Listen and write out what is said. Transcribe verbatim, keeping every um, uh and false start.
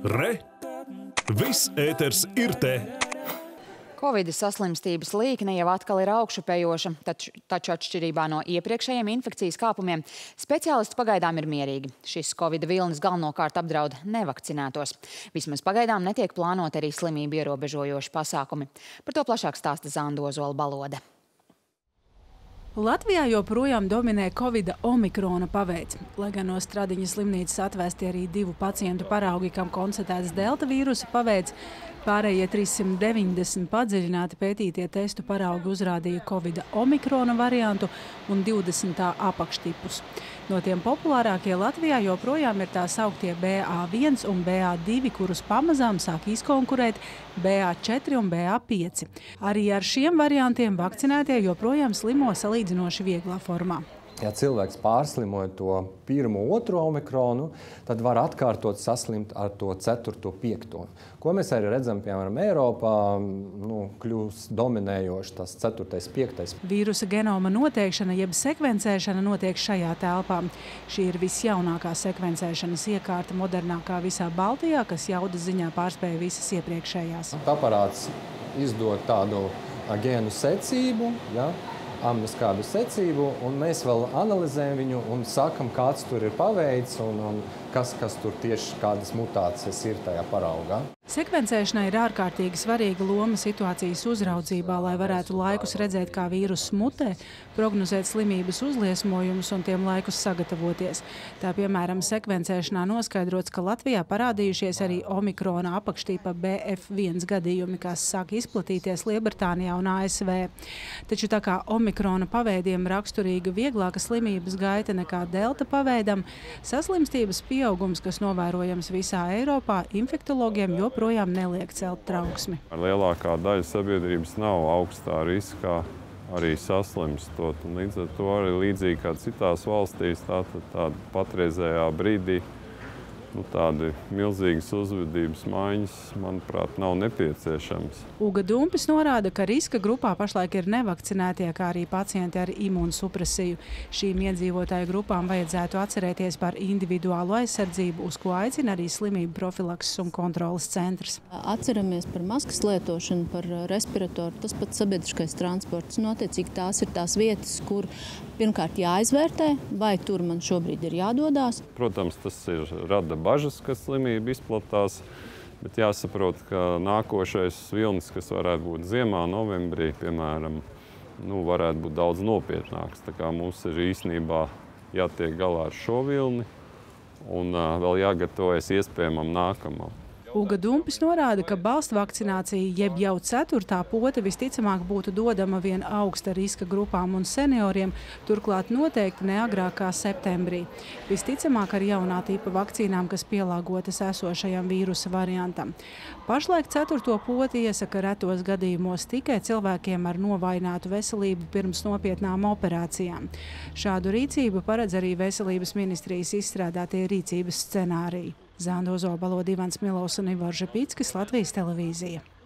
Re! Viss ēters ir te! Covid saslimstības līkne jau atkal ir augšupejoša, taču, taču atšķirībā no iepriekšējiem infekcijas kāpumiem speciālisti pagaidām ir mierīgi. Šis Covid vilnis galvenokārt apdraud nevakcinētos. Vismaz pagaidām netiek plānoti arī slimību ierobežojoši pasākumi. Par to plašāk stāsta Zanda Ozola Balode. Latvijā joprojām dominē Covida omikrona paveids. Lai gan no Stradiņas slimnīcas atvēsti arī divu pacientu paraugi, kam konstatēts delta vīrusa paveids, pārējie trīssimt deviņdesmit padziļināti pētītie testu paraugi uzrādīja Covida omikrona variantu un divdesmit tā apakštipus. No tiem populārākie Latvijā joprojām ir tā sauktie B A viens un B A divi, kurus pamazām sāk izkonkurēt B A četri un B A pieci. Arī ar šiem variantiem vakcinētie joprojām slimo salīdzinoši vieglā formā. Ja cilvēks pārslimoja to pirmo, otro omikronu, tad var atkārtot saslimt ar to ceturto, piekto. Ko mēs arī redzam, piemēram, Eiropā, nu, kļūst dominējoši tas ceturtais, piektais. Vīrusa genoma noteikšana jeb sekvencēšana notiek šajā telpā. Šī ir visjaunākā sekvencēšanas iekārta, modernākā visā Baltijā, kas jaudas ziņā pārspēja visas iepriekšējās. Aparāts izdod tādu gēnu secību, ja? amnoskādu secību, un mēs vēl analizējam viņu un sakam, kāds tur ir paveids un, un kas, kas tur tieši kādas mutācijas ir tajā paraugā. Sekvencēšanai ir ārkārtīgi svarīga loma situācijas uzraudzībā, lai varētu laikus redzēt, kā vīruss mutē, prognozēt slimības uzliesmojumus un tiem laikus sagatavoties. Tā, piemēram, sekvencēšanā noskaidrots, ka Latvijā parādījušies arī omikrona apakštīpa B F viens gadījumi, kas sāk izplatīties Lielbritānijā un A S V. Taču tā kā omikrona paveidiem raksturīga vieglāka slimības gaita nekā delta paveidam, saslimstības pieaugums, kas novērojams visā Eiropā, infektologiem joprojām neliek celt trauksmi. Lielākā daļa sabiedrības nav augstā riskā arī saslimstot. Līdz ar to arī līdzīgi kā citās valstīs, tātad tāda patreizējā brīdī nu, tādi milzīgas uzvedības maiņas, manuprāt, nav nepieciešams. Uga Dumpis norāda, ka riska grupā pašlaik ir nevakcinētie, kā arī pacienti ar imūnsupresiju. Šīm iedzīvotāju grupām vajadzētu atcerēties par individuālu aizsardzību, uz ko aicina arī slimību profilakses un kontrolas centrs. Atceramies par maskas lietošanu, par respiratoru, tas pats sabiedriskais transports. Un, attiecīgi, tās ir tās vietas, kur pirmkārt jāizvērtē, vai tur man šobrīd ir jādodās. Protams, tas ir rada bažas, ka slimība izplatās, bet jāsaprot, ka nākošais vilnis, kas varētu būt ziemā, novembrī, piemēram, nu, varētu būt daudz nopietnāks. Tā kā mums ir īstenībā jātiek galā ar šo vilni un uh, vēl jāgatavojas iespējamam nākamam. Uga Dumpis norāda, ka balstu vakcinācija jeb jau ceturtā pote visticamāk būtu dodama vien augsta riska grupām un senioriem, turklāt noteikti ne agrāk kā septembrī. Visticamāk ar jaunā tipa vakcīnām, kas pielāgotas esošajam vīrusa variantam. Pašlaik ceturto poti iesaka retos gadījumos tikai cilvēkiem ar novājinātu veselību pirms nopietnām operācijām. Šādu rīcību paredz arī Veselības ministrijas izstrādātie rīcības scenāriji. Zanda Ozola Balode, Ivans Milovs un Ivars Žepickis, Latvijas televīzija.